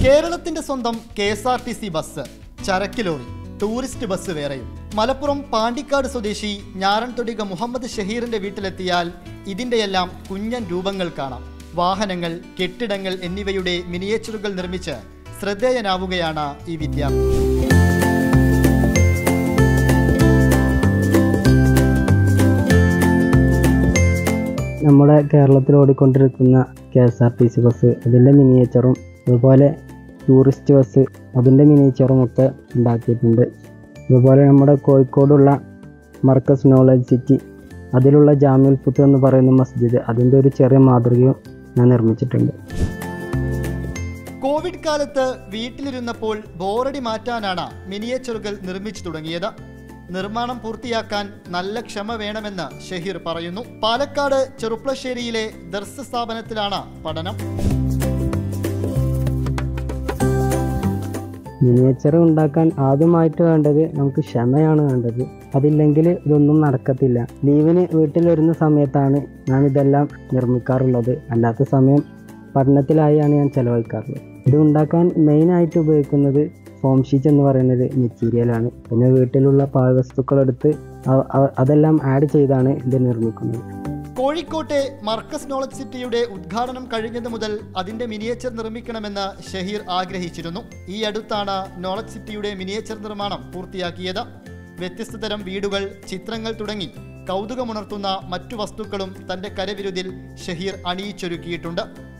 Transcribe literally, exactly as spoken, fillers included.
കേരളത്തിന്റെ സ്വന്തം K S R T C bus, ചരക്ക് ലോറി, ടൂറിസ്റ്റ് ബസ് വേറെയും. മലപ്പുറം പാണ്ടിക്കാട് സ്വദേശി ഞാറൻതൊടിക മുഹമ്മദ് ഷഹീറിന്റെ വീട്ടിലെത്തിയാൽ ഇതിന്റെയെല്ലാം കുഞ്ഞൻ രൂപങ്ങൾ കാണാം. വാഹനങ്ങൾ, കെട്ടിടങ്ങൾ എന്നിവയുടെ മിനിയേച്ചറുകൾ നിർമ്മിച്ച് ശ്രദ്ധേയനാവുകയാണ് ഈ വിദ്യാർത്ഥി. നമ്മുടെ കേരളത്തിൽ ഓടിക്കൊണ്ടിരിക്കുന്ന K S R T C bus, അതിൻ്റെ മിനിയേച്ചറും അതുപോലെ ടൂറിസ്റ്റ് ബസ് അതിൻ്റെ മിനിയേച്ചറും ഒക്കെ ഉണ്ടാക്കിയിട്ടുണ്ട്. അതുപോലെ നമ്മുടെ കോഴിക്കോടുള്ള മർക്കസ് നോളജ് സിറ്റി, അതിലുള്ള ജാമിഉൽ ഫുത്ത് എന്ന് പറയുന്ന മസ്ജിദ്, അതിൻ്റെ ഒരു ചെറിയ മാതൃകയും ഞാൻ നിർമ്മിച്ചിട്ടുണ്ട്. കോവിഡ് കാലത്ത് വീട്ടിലിരുന്നപ്പോൾ ബോറടി മാറ്റാനാണ് മിനിയേച്ചറുകൾ നിർമ്മിച്ചു തുടങ്ങിയത്. നിർമ്മാണം പൂർത്തിയാക്കാൻ നല്ല ക്ഷമ വേണമെന്ന് ഷഹീർ പറയുന്നു. പാലക്കാട് ചെറുപ്ലശ്ശേരിയിലെ ദർസ് സ്ഥാപനത്തിലാണ് പഠനം. മിനിയേച്ചർ ഉണ്ടാക്കാൻ ആദ്യമായിട്ട് വേണ്ടത് നമുക്ക് ക്ഷമയാണ് വേണ്ടത്. അതില്ലെങ്കിൽ ഇതൊന്നും നടക്കത്തില്ല. ലീവിന് വീട്ടിൽ വരുന്ന സമയത്താണ് ഞാൻ ഇതെല്ലാം നിർമ്മിക്കാറുള്ളത്. അല്ലാത്ത സമയം പഠനത്തിലായാണ് ഞാൻ ചെലവഴിക്കാറുള്ളത്. ഇത് ഉണ്ടാക്കാൻ മെയിനായിട്ട് ഉപയോഗിക്കുന്നത് ഫോം ഷീറ്റ് എന്ന് പറയുന്നൊരു മെറ്റീരിയലാണ്. പിന്നെ വീട്ടിലുള്ള പാഴ്വസ്തുക്കളെടുത്ത് അതെല്ലാം ആഡ് ചെയ്താണ് ഇത് നിർമ്മിക്കുന്നത്. കോഴിക്കോട്ടെ മർക്കസ് നോളജ് സിറ്റിയുടെ ഉദ്ഘാടനം കഴിഞ്ഞത് മുതൽ അതിന്റെ മിനിയേച്ചർ നിർമ്മിക്കണമെന്ന് ഷഹീർ ആഗ്രഹിച്ചിരുന്നു. ഈ അടുത്താണ് നോളജ് സിറ്റിയുടെ മിനിയേച്ചർ നിർമ്മാണം പൂർത്തിയാക്കിയത്. വ്യത്യസ്ത തരം വീടുകൾ, ചിത്രങ്ങൾ തുടങ്ങി കൗതുകമുണർത്തുന്ന മറ്റു വസ്തുക്കളും തന്റെ കരവിരുതിൽ ഷഹീർ അണിയിച്ചൊരുക്കിയിട്ടുണ്ട്.